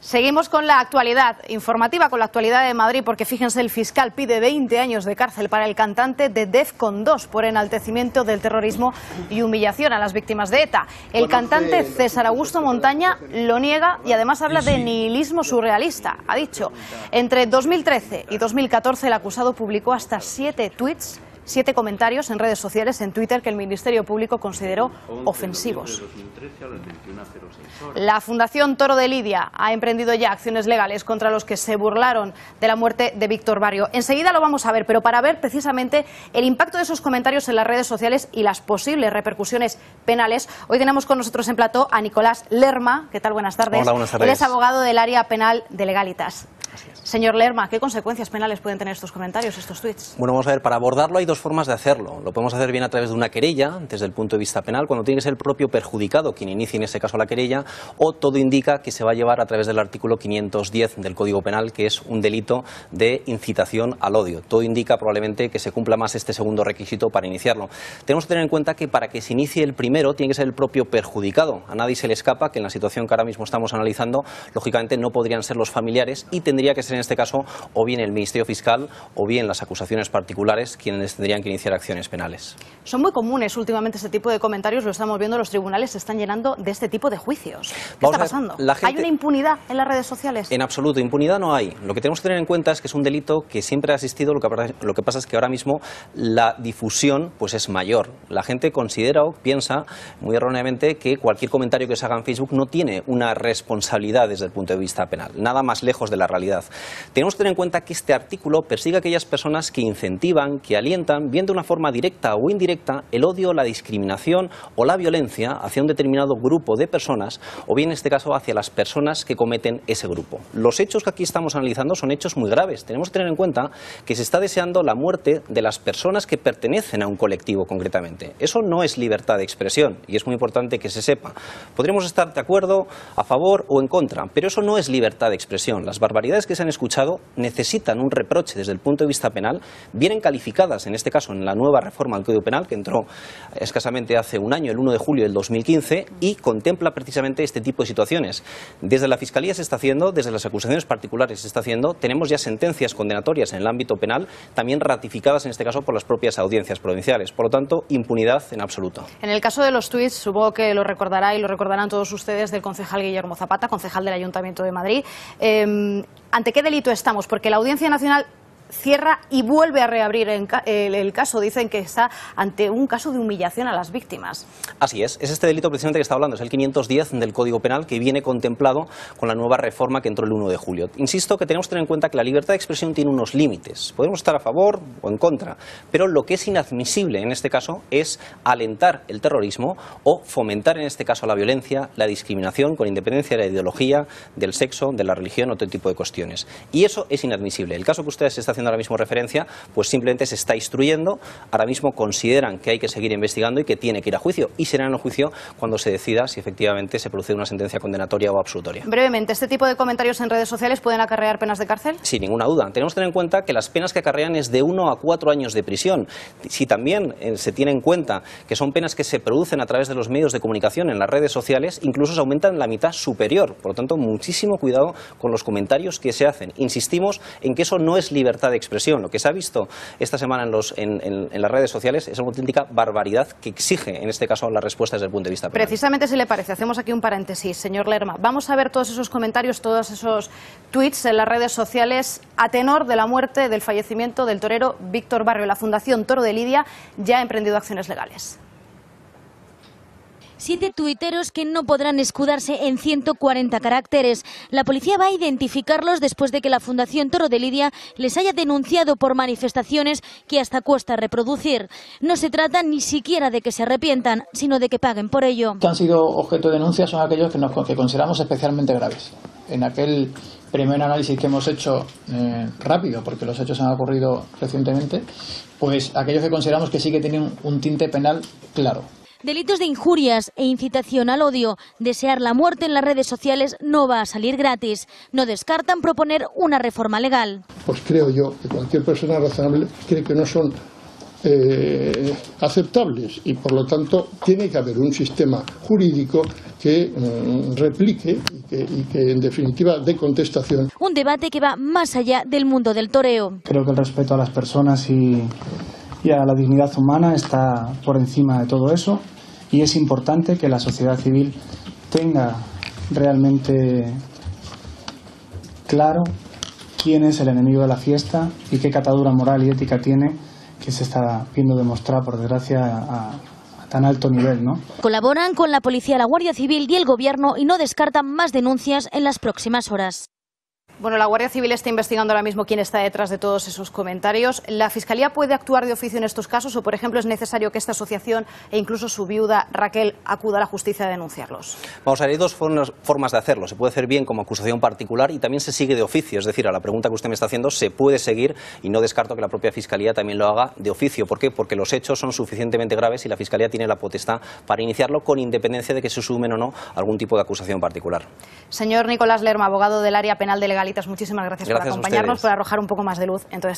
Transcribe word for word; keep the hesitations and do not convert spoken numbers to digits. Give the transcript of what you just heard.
Seguimos con la actualidad informativa, con la actualidad de Madrid, porque fíjense, el fiscal pide veinte años de cárcel para el cantante de Defcon dos por enaltecimiento del terrorismo y humillación a las víctimas de ETA. El cantante César Augusto Montaña lo niega y además habla de nihilismo surrealista. Ha dicho, entre dos mil trece y dos mil catorce el acusado publicó hasta siete tuits, siete comentarios en redes sociales, en Twitter, que el Ministerio Público consideró ofensivos. La Fundación Toro de Lidia ha emprendido ya acciones legales contra los que se burlaron de la muerte de Víctor Barrio. Enseguida lo vamos a ver, pero para ver precisamente el impacto de esos comentarios en las redes sociales y las posibles repercusiones penales, hoy tenemos con nosotros en plató a Nicolás Lerma. ¿Qué tal? Buenas tardes. Hola, buenas tardes. Él es abogado del área penal de Legalitas. Señor Lerma, ¿qué consecuencias penales pueden tener estos comentarios, estos tuits? Bueno, vamos a ver, para abordarlo hay dos formas de hacerlo. Lo podemos hacer bien a través de una querella, desde el punto de vista penal, cuando tiene que ser el propio perjudicado quien inicie en ese caso la querella, o todo indica que se va a llevar a través del artículo quinientos diez del Código Penal, que es un delito de incitación al odio. Todo indica probablemente que se cumpla más este segundo requisito para iniciarlo. Tenemos que tener en cuenta que para que se inicie el primero tiene que ser el propio perjudicado. A nadie se le escapa que en la situación que ahora mismo estamos analizando, lógicamente no podrían ser los familiares y tendría que ser en este caso o bien el Ministerio Fiscal o bien las acusaciones particulares quienes tendrían que iniciar acciones penales. Son muy comunes últimamente este tipo de comentarios, lo estamos viendo, los tribunales se están llenando de este tipo de juicios. ¿Qué Vamos está pasando? La gente... ¿Hay una impunidad en las redes sociales? En absoluto, impunidad no hay. Lo que tenemos que tener en cuenta es que es un delito que siempre ha existido, lo que, lo que pasa es que ahora mismo la difusión pues es mayor. La gente considera o piensa muy erróneamente que cualquier comentario que se haga en Facebook no tiene una responsabilidad desde el punto de vista penal, nada más lejos de la realidad. Tenemos que tener en cuenta que este artículo persigue a aquellas personas que incentivan, que alientan, bien de una forma directa o indirecta, el odio, la discriminación o la violencia hacia un determinado grupo de personas, o bien en este caso hacia las personas que cometen ese grupo. Los hechos que aquí estamos analizando son hechos muy graves. Tenemos que tener en cuenta que se está deseando la muerte de las personas que pertenecen a un colectivo concretamente. Eso no es libertad de expresión y es muy importante que se sepa. Podremos estar de acuerdo, a favor o en contra, pero eso no es libertad de expresión. Las barbaridades que se han escuchado necesitan un reproche desde el punto de vista penal, vienen calificadas en este caso en la nueva reforma del Código Penal que entró escasamente hace un año, el uno de julio del dos mil quince, y contempla precisamente este tipo de situaciones. Desde la Fiscalía se está haciendo, desde las acusaciones particulares se está haciendo, tenemos ya sentencias condenatorias en el ámbito penal, también ratificadas en este caso por las propias audiencias provinciales. Por lo tanto, impunidad en absoluto. En el caso de los tuits, supongo que lo recordará y lo recordarán todos ustedes, del concejal Guillermo Zapata, concejal del Ayuntamiento de Madrid. Eh, ¿Ante qué delito estamos? Porque la Audiencia Nacional cierra y vuelve a reabrir el caso. Dicen que está ante un caso de humillación a las víctimas. Así es, es este delito precisamente que está hablando, es el quinientos diez del Código Penal que viene contemplado con la nueva reforma que entró el uno de julio. Insisto que tenemos que tener en cuenta que la libertad de expresión tiene unos límites. Podemos estar a favor o en contra, pero lo que es inadmisible en este caso es alentar el terrorismo o fomentar en este caso la violencia, la discriminación, con independencia de la ideología, del sexo, de la religión o otro tipo de cuestiones. Y eso es inadmisible. El caso que ustedes están haciendo ahora mismo referencia, pues simplemente se está instruyendo, ahora mismo consideran que hay que seguir investigando y que tiene que ir a juicio, y será en el juicio cuando se decida si efectivamente se produce una sentencia condenatoria o absolutoria. Brevemente, ¿este tipo de comentarios en redes sociales pueden acarrear penas de cárcel? Sin ninguna duda. Tenemos que tener en cuenta que las penas que acarrean es de uno a cuatro años de prisión. Si también eh, se tiene en cuenta que son penas que se producen a través de los medios de comunicación en las redes sociales, incluso se aumentan la mitad superior. Por lo tanto, muchísimo cuidado con los comentarios que se hacen. Insistimos en que eso no es libertad de expresión. Lo que se ha visto esta semana en, los, en, en, en las redes sociales es una auténtica barbaridad que exige, en este caso, las respuestas desde el punto de vista penal. Precisamente, si le parece, hacemos aquí un paréntesis, señor Lerma. Vamos a ver todos esos comentarios, todos esos tweets en las redes sociales a tenor de la muerte, del fallecimiento del torero Víctor Barrio. La Fundación Toro de Lidia ya ha emprendido acciones legales. Siete tuiteros que no podrán escudarse en ciento cuarenta caracteres. La policía va a identificarlos después de que la Fundación Toro de Lidia les haya denunciado por manifestaciones que hasta cuesta reproducir. No se trata ni siquiera de que se arrepientan, sino de que paguen por ello. Que han sido objeto de denuncia son aquellos que, nos, que consideramos especialmente graves. En aquel primer análisis que hemos hecho eh, rápido, porque los hechos han ocurrido recientemente, pues aquellos que consideramos que sí que tienen un tinte penal claro. Delitos de injurias e incitación al odio. Desear la muerte en las redes sociales no va a salir gratis. No descartan proponer una reforma legal. Pues creo yo que cualquier persona razonable cree que no son eh, aceptables y por lo tanto tiene que haber un sistema jurídico que eh, replique y que, y que en definitiva dé contestación. Un debate que va más allá del mundo del toreo. Creo que el respeto a las personas y, y a la dignidad humana está por encima de todo eso y es importante que la sociedad civil tenga realmente claro quién es el enemigo de la fiesta y qué catadura moral y ética tiene, que se está viendo demostrar, por desgracia, a, a tan alto nivel, ¿no? Colaboran con la policía, la Guardia Civil y el Gobierno y no descartan más denuncias en las próximas horas. Bueno, la Guardia Civil está investigando ahora mismo quién está detrás de todos esos comentarios. ¿La Fiscalía puede actuar de oficio en estos casos o, por ejemplo, es necesario que esta asociación e incluso su viuda, Raquel, acuda a la justicia a denunciarlos? Vamos a ver, hay dos formas de hacerlo. Se puede hacer bien como acusación particular y también se sigue de oficio. Es decir, a la pregunta que usted me está haciendo, se puede seguir y no descarto que la propia Fiscalía también lo haga de oficio. ¿Por qué? Porque los hechos son suficientemente graves y la Fiscalía tiene la potestad para iniciarlo con independencia de que se sumen o no algún tipo de acusación particular. Señor Nicolás Lerma, abogado del área penal de Legalitas, muchísimas gracias, Gracias por acompañarnos, por arrojar un poco más de luz en todo